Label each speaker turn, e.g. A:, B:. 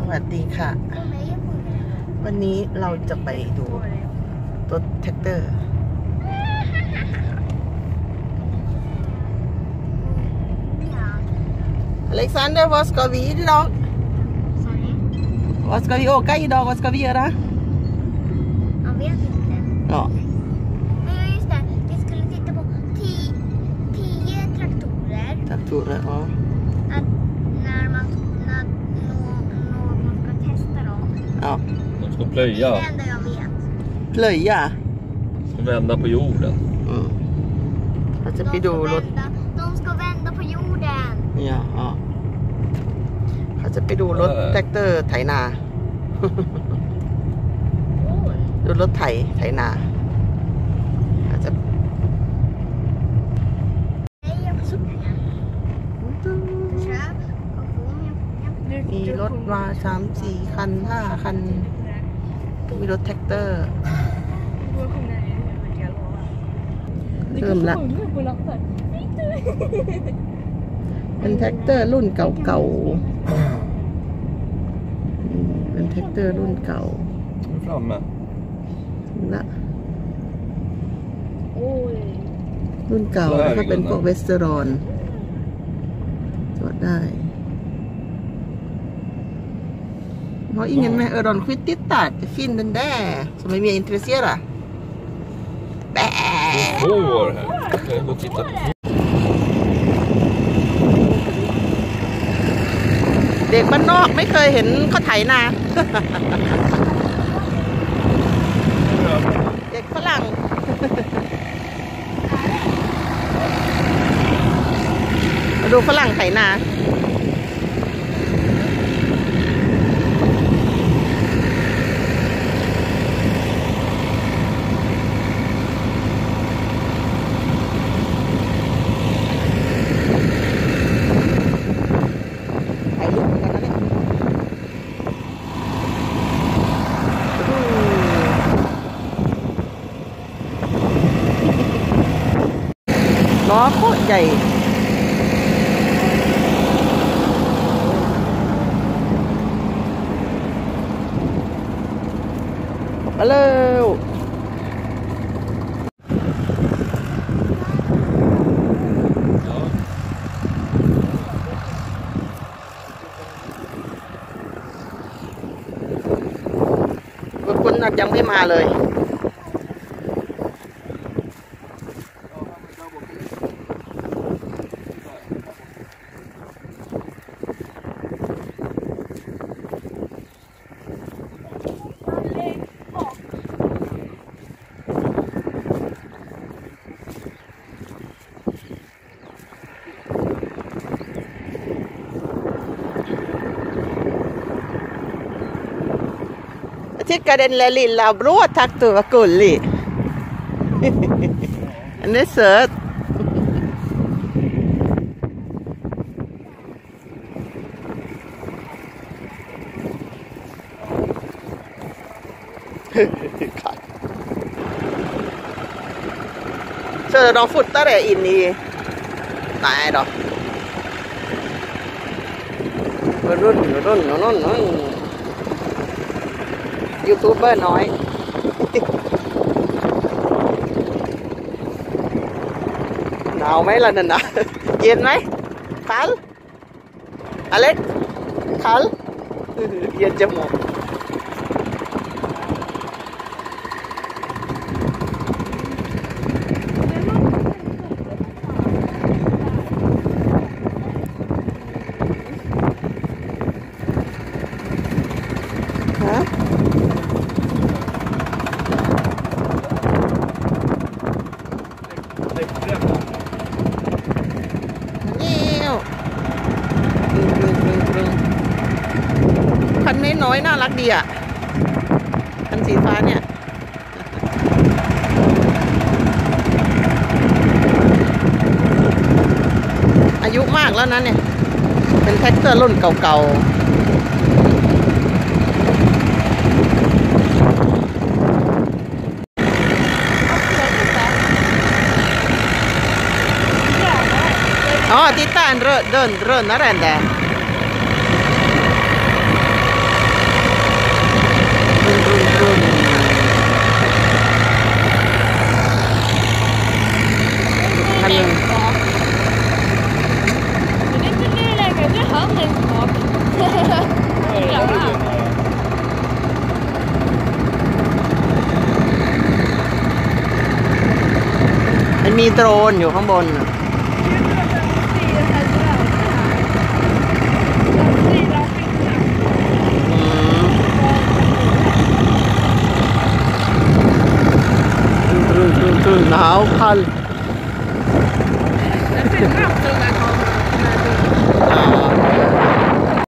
A: วัสดีค่ะวันนี้เราจะไปดูรถแท็กเตอร์Alexander, vad ska vi idag? Vad ska vi åka idag? Vad ska vi göra?
B: Jag vet inte.
A: Ja.
B: Men just det, vi skulle titta på 10 traktorer.
A: Traktorer, ja.
B: När någon ska testa dem.
A: Ja.
C: De ska plöja.
B: Det är det enda jag vet.
A: Plöja.
C: Ska vända på jorden.
A: Alltså,
B: De ska vända på jorden.
A: Ja, ja. เขาจะไปดูรถแท็กเตอร์ไถนา ดูรถไถนาอาจจะมีรถมา3-4 คัน 5 คันมีรถแท็กเตอร์เริ่มละเป็นแท็กเตอร์รุ่นเก่าๆเป็นแท็กเตอร์รุ่นเก่า
C: Framme.
A: ละรุ่นเก่าแล้วก็เป็นพวกเวสเตอรอนจอดได้Har ingen med öronskit tittat? Finn den där som är mer intresserad. Bä!
C: Får här. Jag ska gå och titta på.
A: เด็กบ้านนอกไม่เคยเห็นเขาไถนา เด็กฝรั่ง มาดูฝรั่งไถนาล้อโคตรใหญ่มาเร็วคนยังไม่มาเลยTycker den lilla blå traktorn var gullig. Den är söt. Kör de fortare in i... Nej då. Run. YouTuber น้อย หนาวไหมล่ะนั่นนะเย็นไหมคัลอเล็กคัลเย็นจมูกคันน้อยๆน่ารักดีอ่ะคันสีฟ้าเนี่ยอายุมากแล้วนะเนี่ยเป็นแท็กเตอร์รุ่นเก่าๆอ๋อติดตามเดินนั่นแหละมีโดรนอยู่ข้างบนน่ะหนาวคัน